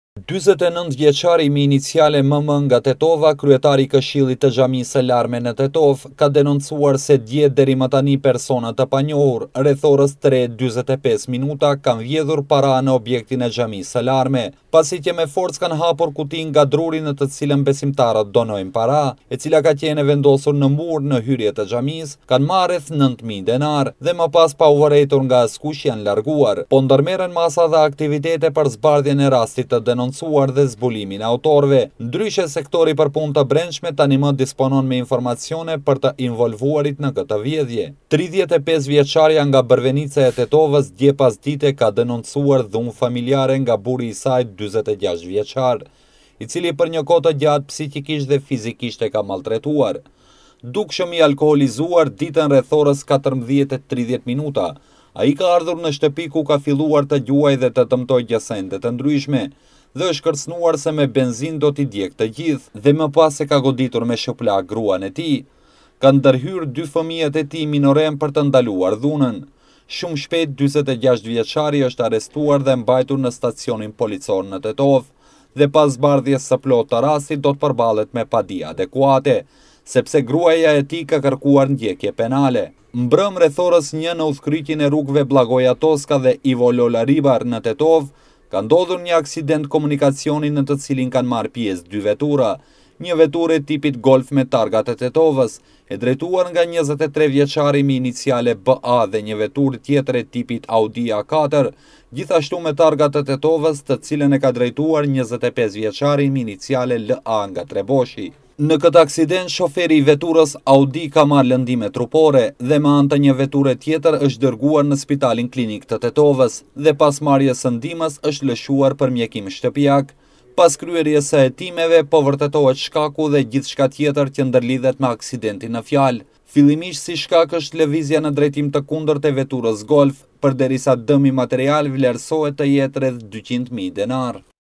49 vjeçari inițiale MM nga Tetova, kryetari i Këshillit të Xhamisë së Larme në Tetov, ka denoncuar se dje deri më tani persona të panjohur, rreth orës 3:45 minuta, kanë vjedhur para në objektin e Xhamisë së Larme, pasi që me forcë kanë hapur kutin nga druri në të cilën besimtarët donojnë para, e cila ka qenë vendosur në mur në hyrje të xhamisë, kanë marrë rreth 9.000 denar dhe më pas pa u vërejtur nga askush janë larguar, po ndërmerren masa dhe aktivitete për zbardhjen e rastit të denoncuar dhe zbulimin e autorëve. Ndryshe, sektori për punë të brendshme tani më disponon me informacione për të involvuarit në këtë vjedhje. 35 vjeçarja nga Bërvenica e Tetovës dje pas dite ka denoncuar dhunë familjare nga burri i saj 46 vjeçar, i cili për një kohë të gjatë psikikisht dhe fizikisht e ka maltretuar. Dukshëm i alkoholizuar ditën rreth orës 14:30 minuta, ai ka ardhur në shtëpi ku ka filluar të gjuaj dhe të dëmtoj gjasende të ndryshme, dhe është kërcënuar se me benzin do t'i djeg të gjithë, dhe më pas e ka goditur me shëplak gruan e tij. Ka ndërhyrë 2 fëmijët e tij minorem për të ndaluar dhunën. Shumë shpejt 46 vjeçari është arrestuar dhe mbajtur në stacionin policor në Tetov, dhe pas zbardhjes së plotë të rastit do të përballet me padi adekuate, sepse gruaja e tij ka kërkuar ndjekje penale. Mbrëm rreth orës 1 në udhkryqin e rrugëve Blagoja Toska dhe Ivo Lola Ribar në Tetov, ka ndodhur një aksident komunikacioni në të cilin kanë marrë pjesë 2 vetura, një veturë tipit Golf me targat e Tetovës, e drejtuar nga 23 vjeçari me iniciale BA dhe një veturë tjetër e tipit Audi A4, gjithashtu me targat e Tetovës, të cilën e ka drejtuar 25 vjeçari me iniciale LA nga Treboshi. Në këtë aksident, shoferi i veturës Audi ka marrë lëndime trupore dhe me anë të një veture tjetër është dërguar në spitalin klinik të Tetovës dhe pas marrjes së ndihmës është lëshuar për mjekim shtëpiak. Pas kryerjes së hetimeve, po vërtetohet shkaku dhe gjithçka tjetër që ndërlidhet me aksidentin në fjalë. Fillimisht si shkak është lëvizja në drejtim të kundërt të veturës Golf, përderisa dëmi material vlerësohet të jetë rreth 200.000 denar.